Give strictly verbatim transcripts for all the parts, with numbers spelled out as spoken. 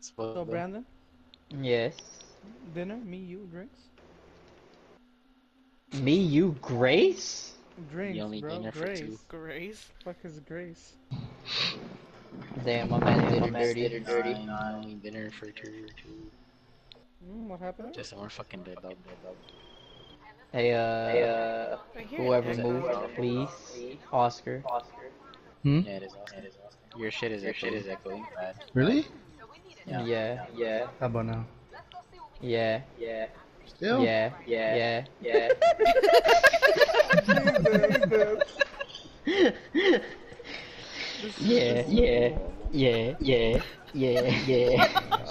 So Brandon, Yes. dinner, me, you, drinks, Me, you, Grace? drinks, The only bro. dinner for two. Grace. Grace. Fuck is Grace? Damn, my man did My her man dirty. did her dirty. The only dinner for two. Mm, what happened? Just more fucking dead dog. Hey, uh, Hey, uh, I hear whoever an moved, echo. please. Oscar. Hmm? yeah, it is Oscar. Your shit is Your shit echoing. is echoing. Bad. Really? Yeah. Yeah, Yeah. How about now? yeah, Yeah. Still? yeah, Yeah. yeah. Yeah. Yeah, yeah, yeah, yeah, yeah, yeah.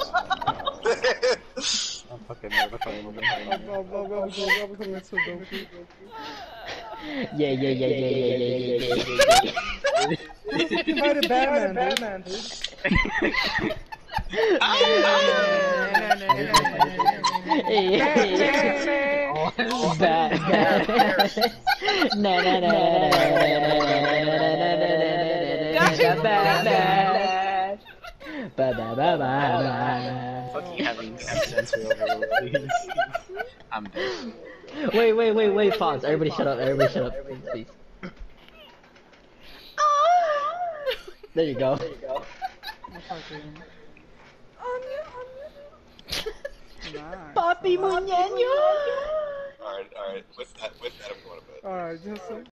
I'm fucking mortifying you. I'm, I'm, I'm, I'm, going, I'm going so Goku. Yeah, yeah, yeah, yeah, yeah, yeah, yeah, yeah. Fucking by the Batman, dude. Bad. Na na na na na bad. Ba ba ba ba. Fucking having sensory overload, please. I'm dead. Wait, wait, wait, wait, pause. Everybody shut up. Everybody shut up, please. There you go. I'm fucking... Nice. Papi Muñeño. Alright, alright. With that, with that, I'm going to bed. Alright, just like...